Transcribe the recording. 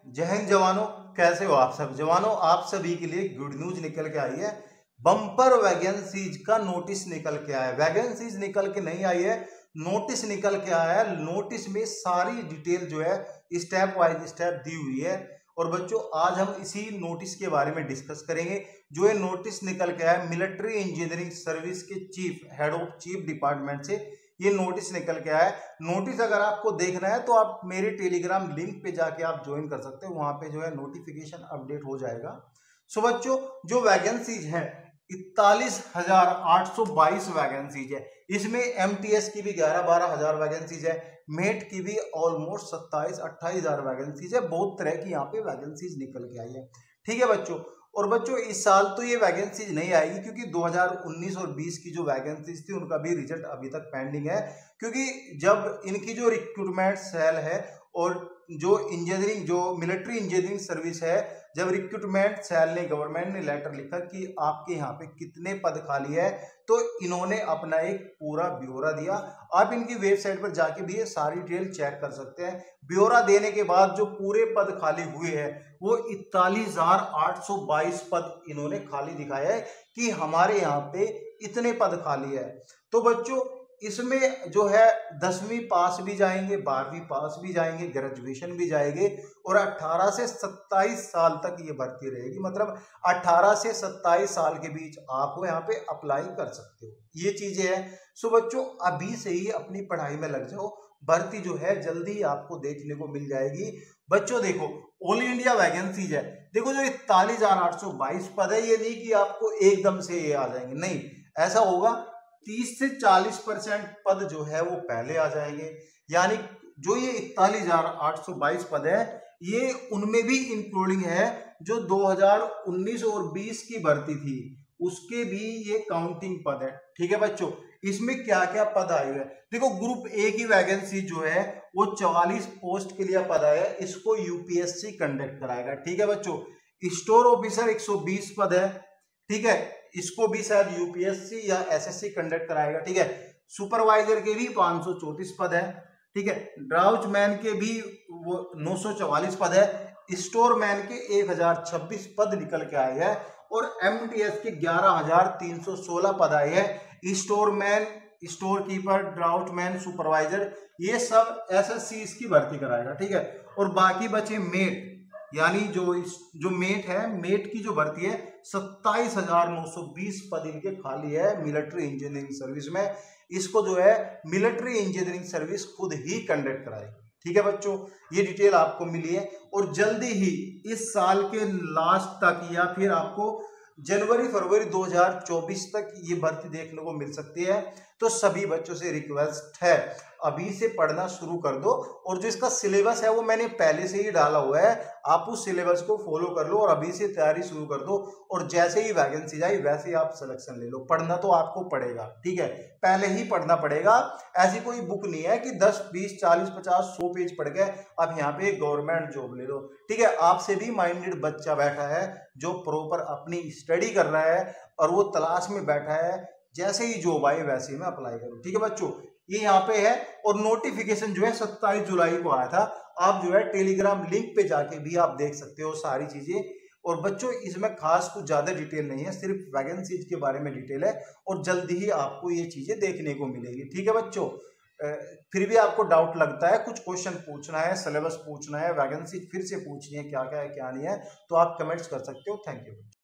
जय हिंद जवानों, कैसे हो आप सब जवानों। आप सभी के लिए गुड न्यूज निकल के आई है। बम्पर वैकेंसीज का नोटिस निकल के आया है। वैकेंसीज निकल के नहीं आई है, नोटिस निकल के आया है। नोटिस में सारी डिटेल जो है स्टेप वाइज स्टेप दी हुई है। और बच्चों आज हम इसी नोटिस के बारे में डिस्कस करेंगे। जो ये नोटिस निकल के आया मिलिट्री इंजीनियरिंग सर्विस के chief head of chief department से ये नोटिस निकल के आया है। नोटिस अगर आपको देखना है तो आप मेरे टेलीग्राम लिंक पे जाके आप ज्वाइन कर सकते हो, वहां पे जो है नोटिफिकेशन अपडेट हो जाएगा। सो बच्चों जो वैकेंसीज है 41,822 वैकेंसीज है। इसमें एमटीएस की भी 11-12 हजार वैकेंसीज है, मेट की भी ऑलमोस्ट 27-28 हजार वैकेंसीज है। बहुत तरह की यहाँ पे वैकेंसीज निकल के आई है, ठीक है बच्चों। और बच्चों इस साल तो ये वैकेंसीज नहीं आएगी क्योंकि 2019 और 20 की जो वैकेंसीज थी उनका भी रिजल्ट अभी तक पेंडिंग है। क्योंकि जब इनकी जो रिक्रूटमेंट सेल है और जो इंजीनियरिंग जो मिलिट्री इंजीनियरिंग सर्विस है, जब रिक्रूटमेंट सेल ने गवर्नमेंट ने लेटर लिखा कि आपके यहाँ पे कितने पद खाली है, तो इन्होंने अपना एक पूरा ब्यौरा दिया। आप इनकी वेबसाइट पर जाके भी ये सारी डिटेल चेक कर सकते हैं। ब्यौरा देने के बाद जो पूरे पद खाली हुए हैं वो 41,822 पद इन्होंने खाली दिखाया है कि हमारे यहाँ पे इतने पद खाली है। तो बच्चों इसमें जो है 10वीं पास भी जाएंगे, 12वीं पास भी जाएंगे, ग्रेजुएशन भी जाएंगे और 18 से 27 साल तक ये भर्ती रहेगी। मतलब 18 से 27 साल के बीच आप यहाँ पे अप्लाई कर सकते हो, ये चीजें हैं। सो बच्चों अभी से ही अपनी पढ़ाई में लग जाओ, भर्ती जो है जल्दी आपको देखने को मिल जाएगी। बच्चों देखो ऑल इंडिया वैकेंसीज है, देखो जो 41,822 पद है, ये नहीं कि आपको एकदम से ये आ जाएंगे, नहीं ऐसा होगा 30 से 40% पद जो है वो पहले आ जाएंगे। यानी जो ये 41,822 पद है ये उनमें भी इंक्लूडिंग है जो 2019 और 20 की भर्ती थी, उसके भी ये काउंटिंग पद है, ठीक है बच्चों। इसमें क्या क्या पद आए हुए हैं देखो। ग्रुप ए की वैकेंसी जो है वो 44 पोस्ट के लिए पद आया है, इसको यूपीएससी कंडक्ट कराएगा, ठीक है बच्चों। स्टोर ऑफिसर 120 पद है, ठीक है, इसको भी शायद यूपीएससी या एसएससी कंडक्ट कराएगा, ठीक है। सुपरवाइजर के भी 534 पद है, ठीक है। ड्राउचमैन के भी वो 944 पद है। स्टोर मैन के 1026 पद निकल के आए हैं और एमटीएस के 11,316 पद आए हैं। Store man, store keeper, draughtsman, supervisor, ये सब एसएससी इसकी भर्ती कराएगा, ठीक है। और बाकी बचे मेट, यानी जो मेट है, मेट की जो भर्ती है 27,920 पद इनके खाली है मिलिट्री इंजीनियरिंग सर्विस में। इसको जो है मिलिट्री इंजीनियरिंग सर्विस खुद ही कंडक्ट कराएगी, ठीक है बच्चों। ये डिटेल आपको मिली है और जल्दी ही इस साल के लास्ट तक या फिर आपको जनवरी-फरवरी 2024 तक ये भर्ती देखने को मिल सकती है। तो सभी बच्चों से रिक्वेस्ट है अभी से पढ़ना शुरू कर दो और जो इसका सिलेबस है वो मैंने पहले से ही डाला हुआ है, आप उस सिलेबस को फॉलो कर लो और अभी से तैयारी शुरू कर दो। और जैसे ही वैकेंसी जाए वैसे ही आप सिलेक्शन ले लो। पढ़ना तो आपको पड़ेगा, ठीक है, पहले ही पढ़ना पड़ेगा। ऐसी कोई बुक नहीं है कि 10, 20, 40, 50, 100 पेज पढ़ गए अब यहाँ पे गवर्नमेंट जॉब ले लो, ठीक है। आपसे भी माइंडेड बच्चा बैठा है जो प्रॉपर अपनी स्टडी कर रहा है और वो तलाश में बैठा है, जैसे ही जॉब आए वैसे ही मैं अप्लाई करूं, ठीक है बच्चों। ये यहाँ पे है और नोटिफिकेशन जो है 27 जुलाई को आया था। आप जो है टेलीग्राम लिंक पे जाके भी आप देख सकते हो सारी चीजें। और बच्चों इसमें खास कुछ ज्यादा डिटेल नहीं है, सिर्फ वैकेंसीज के बारे में डिटेल है और जल्दी ही आपको ये चीजें देखने को मिलेगी, ठीक है बच्चों। फिर भी आपको डाउट लगता है, कुछ क्वेश्चन पूछना है, सिलेबस पूछना है, वैकेंसी फिर से पूछनी है क्या क्या है क्या नहीं है, तो आप कमेंट्स कर सकते हो। Thank you.